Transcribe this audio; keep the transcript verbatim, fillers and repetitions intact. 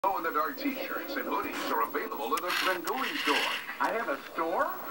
Glow-in-the-dark t-shirts and hoodies are available at the Svengoogle store. I have a store?